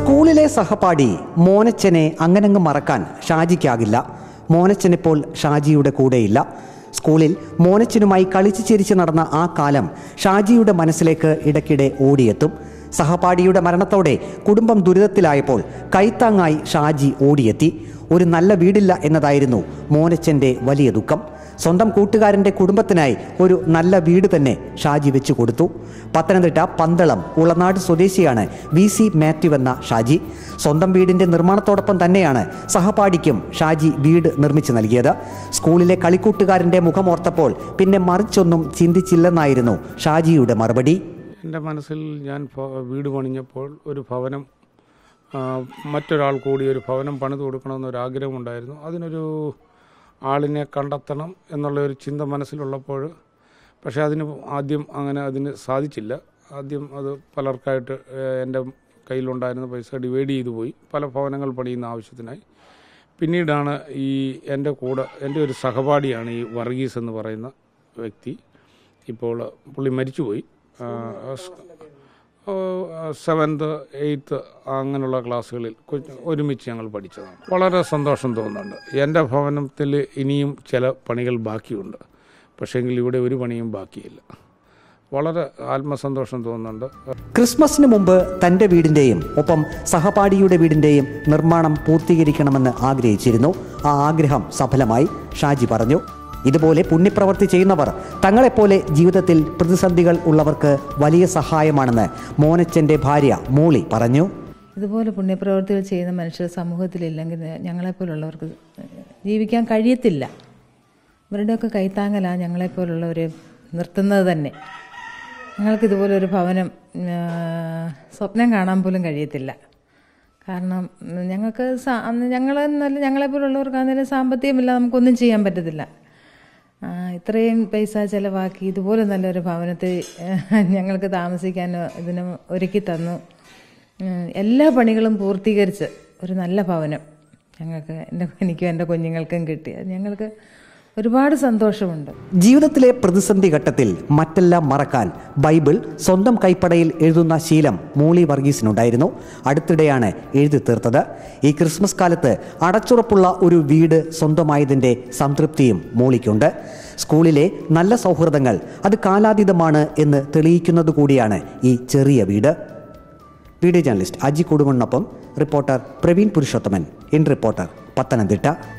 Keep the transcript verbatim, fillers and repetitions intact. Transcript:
സ്കൂളിലെ സഹപാഠി മോനച്ചനെ അങ്ങനങ്ങ് മറക്കാൻ ഷാജിക്കാകില്ല. മോനച്ചനിപ്പോൾ ഷാജിയുടെ കൂടെയില്ല. സ്കൂളിൽ മോനച്ചനുമായി കളിച്ചു ചിരിച്ച് നടന്ന ആ കാലം ഷാജിയുടെ മനസ്സിലേക്ക് ഇടയ്ക്കിടെ ഓടിയെത്തും. സഹപാഠിയുടെ മരണത്തോടെ കുടുംബം ദുരിതത്തിലായപ്പോൾ കൈത്താങ്ങായി ഷാജി ഓടിയെത്തി. ഒരു നല്ല വീടില്ല എന്നതായിരുന്നു മോനച്ചൻ്റെ വലിയ ദുഃഖം. സ്വന്തം കൂട്ടുകാരൻ്റെ കുടുംബത്തിനായി ഒരു നല്ല വീട് തന്നെ ഷാജി വെച്ചു കൊടുത്തു. പത്തനംതിട്ട പന്തളം ഉളനാട് സ്വദേശിയാണ് വി സി മാത്യു എന്ന ഷാജി. സ്വന്തം വീടിൻ്റെ നിർമ്മാണത്തോടൊപ്പം തന്നെയാണ് സഹപാഠിക്കും ഷാജി വീട് നിർമ്മിച്ചു നൽകിയത്. സ്കൂളിലെ കളിക്കൂട്ടുകാരൻ്റെ മുഖമോർത്തപ്പോൾ പിന്നെ മറിച്ചൊന്നും ചിന്തിച്ചില്ലെന്നായിരുന്നു ഷാജിയുടെ മറുപടി. എൻ്റെ മനസ്സിൽ ഞാൻ വീട് പണിഞ്ഞപ്പോൾ ഒരു ഭവനം മറ്റൊരാൾ കൂടി ഒരു ഭവനം പണിത് കൊടുക്കണമെന്നൊരാഗ്രഹമുണ്ടായിരുന്നു. അതിനൊരു ആളിനെ കണ്ടെത്തണം എന്നുള്ള ഒരു ചിന്ത മനസ്സിലുള്ളപ്പോൾ പക്ഷേ അതിന് ആദ്യം അങ്ങനെ അതിന് സാധിച്ചില്ല. ആദ്യം അത് പലർക്കായിട്ട് എൻ്റെ കയ്യിലുണ്ടായിരുന്ന പൈസ ഡിവൈഡ് ചെയ്തു പോയി പല ഭവനങ്ങൾ പണിയുന്ന ആവശ്യത്തിനായി. പിന്നീടാണ് ഈ എൻ്റെ കൂടെ എൻ്റെ ഒരു സഹപാഠിയാണ് ഈ വർഗീസ് എന്ന് പറയുന്ന വ്യക്തി. ഇപ്പോൾ പുള്ളി മരിച്ചുപോയി. സെവൻത്ത് എയ്ത്ത് അങ്ങനെയുള്ള ക്ലാസ്സുകളിൽ ഒരുമിച്ച് ഞങ്ങൾ പഠിച്ചതാണ്. വളരെ സന്തോഷം തോന്നുന്നുണ്ട്. എൻ്റെ ഭവനത്തിൽ ഇനിയും ചില പണികൾ ബാക്കിയുണ്ട്, പക്ഷേങ്കിൽ ഇവിടെ ഒരു പണിയും ബാക്കിയില്ല. വളരെ ആത്മസന്തോഷം തോന്നുന്നുണ്ട്. ക്രിസ്മസിന് മുമ്പ് തൻ്റെ വീടിൻ്റെയും ഒപ്പം സഹപാഠിയുടെ വീടിൻ്റെയും നിർമ്മാണം പൂർത്തീകരിക്കണമെന്ന് ആഗ്രഹിച്ചിരുന്നു. ആ ആഗ്രഹം സഫലമായി. ഷാജി പറഞ്ഞു, ഇതുപോലെ പുണ്യപ്രവൃത്തി ചെയ്യുന്നവർ തങ്ങളെപ്പോലെ ജീവിതത്തിൽ പ്രതിസന്ധികൾ ഉള്ളവർക്ക് വലിയ സഹായമാണെന്ന് മോനച്ചൻ്റെ ഭാര്യ മോളി പറഞ്ഞു. ഇതുപോലെ പുണ്യപ്രവൃത്തികൾ ചെയ്യുന്ന മനുഷ്യർ സമൂഹത്തിലില്ലെങ്കിൽ ഞങ്ങളെപ്പോലുള്ളവർക്ക് ജീവിക്കാൻ കഴിയത്തില്ല. ഇവരുടെയൊക്കെ കൈത്താങ്ങലാണ് ഞങ്ങളെപ്പോലുള്ളവരെ നിർത്തുന്നത് തന്നെ. ഞങ്ങൾക്കിതുപോലൊരു ഭവനം സ്വപ്നം കാണാൻ പോലും കഴിയത്തില്ല. കാരണം ഞങ്ങൾക്ക് ഞങ്ങളെന്നല്ല ഞങ്ങളെപ്പോലുള്ളവർക്ക് അന്നേരം സാമ്പത്തികമില്ല, നമുക്കൊന്നും ചെയ്യാൻ പറ്റത്തില്ല. ഇത്രയും പൈസ ചിലവാക്കി ഇതുപോലെ നല്ലൊരു ഭവനത്തിൽ ഞങ്ങൾക്ക് താമസിക്കാനോ ഇതിന് ഒരുക്കി തന്നു. എല്ലാ പണികളും പൂർത്തീകരിച്ച് ഒരു നല്ല ഭവനം ഞങ്ങൾക്ക് എൻ്റെ എനിക്കും എൻ്റെ കുഞ്ഞുങ്ങൾക്കും കിട്ടി. ഞങ്ങൾക്ക് ഒരുപാട് സന്തോഷമുണ്ട്. ജീവിതത്തിലെ പ്രതിസന്ധി ഘട്ടത്തിൽ മറ്റെല്ലാം മറക്കാൻ ബൈബിൾ സ്വന്തം കൈപ്പടയിൽ എഴുതുന്ന ശീലം മോളി വർഗീസിനുണ്ടായിരുന്നു. അടുത്തിടെയാണ് എഴുതി തീർത്തത്. ഈ ക്രിസ്മസ് കാലത്ത് അടച്ചുറപ്പുള്ള ഒരു വീട് സ്വന്തമായതിൻ്റെ സംതൃപ്തിയും മോളിക്കുണ്ട്. സ്കൂളിലെ നല്ല സൗഹൃദങ്ങൾ അത് കാലാതീതമാണ് എന്ന് തെളിയിക്കുന്നത് കൂടിയാണ് ഈ ചെറിയ വീട്. വീഡിയോ ജേർണലിസ്റ്റ് അജി കൊടുമണ്ണൊപ്പം reporter Praveen Purushothaman. In reporter Pathanamthitta.